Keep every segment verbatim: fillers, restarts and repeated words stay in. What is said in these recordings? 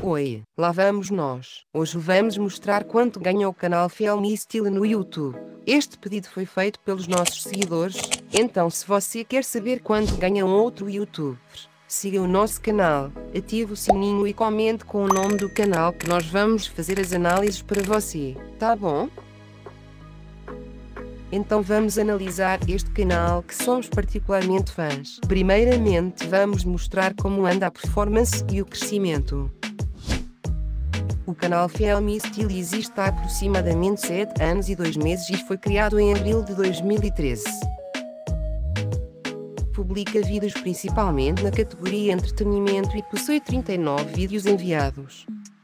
Oi, lá vamos nós. Hoje vamos mostrar quanto ganha o canal Film Style no YouTube. Este pedido foi feito pelos nossos seguidores, então se você quer saber quanto ganha um outro youtuber, siga o nosso canal, ative o sininho e comente com o nome do canal que nós vamos fazer as análises para você, tá bom? Então vamos analisar este canal que somos particularmente fãs. Primeiramente vamos mostrar como anda a performance e o crescimento. O canal Film Style existe há aproximadamente sete anos e dois meses e foi criado em abril de dois mil e treze. Publica vídeos principalmente na categoria entretenimento e possui trinta e nove vídeos enviados.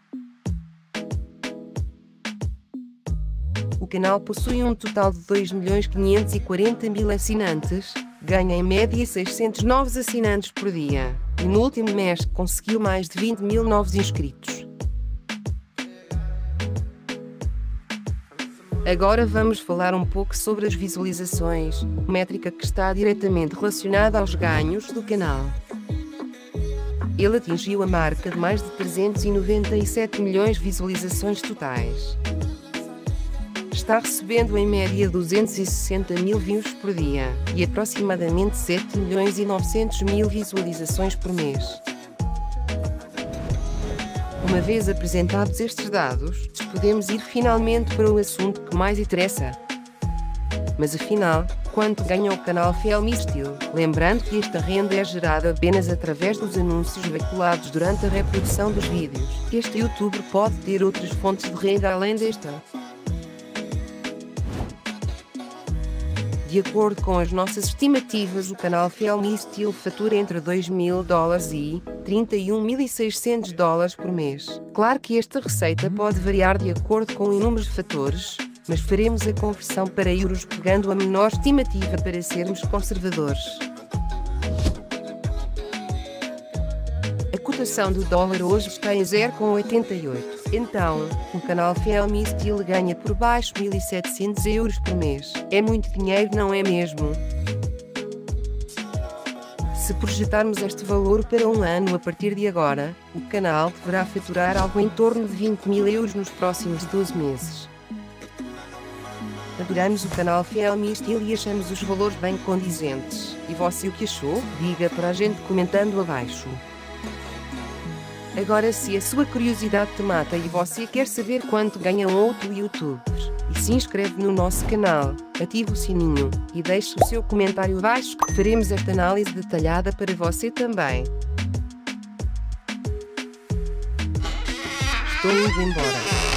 O canal possui um total de dois milhões quinhentos e quarenta mil assinantes, ganha em média seiscentos novos assinantes por dia, e no último mês conseguiu mais de vinte mil novos inscritos. Agora vamos falar um pouco sobre as visualizações, métrica que está diretamente relacionada aos ganhos do canal. Ele atingiu a marca de mais de trezentos e noventa e sete milhões de visualizações totais. Está recebendo em média duzentos e sessenta mil views por dia, e aproximadamente sete milhões e novecentos mil visualizações por mês. Uma vez apresentados estes dados, podemos ir finalmente para o assunto que mais interessa. Mas afinal, quanto ganha o canal Film Style? Lembrando que esta renda é gerada apenas através dos anúncios veiculados durante a reprodução dos vídeos. Este youtuber pode ter outras fontes de renda além desta. De acordo com as nossas estimativas, o canal Film Style fatura entre dois mil dólares e trinta e um mil e seiscentos dólares por mês. Claro que esta receita pode variar de acordo com inúmeros fatores, mas faremos a conversão para euros pegando a menor estimativa para sermos conservadores. A cotação do dólar hoje está em zero vírgula oitenta e oito. Então, o canal Film Style ganha por baixo mil e setecentos euros por mês. É muito dinheiro, não é mesmo? Se projetarmos este valor para um ano a partir de agora, o canal deverá faturar algo em torno de vinte mil euros nos próximos doze meses. Adoramos o canal Film Style e achamos os valores bem condizentes. E você o que achou? Diga para a gente comentando abaixo. Agora, se a sua curiosidade te mata e você quer saber quanto ganha um outro youtuber, e se inscreve no nosso canal, ative o sininho, e deixe o seu comentário abaixo que faremos esta análise detalhada para você também. Estou indo embora.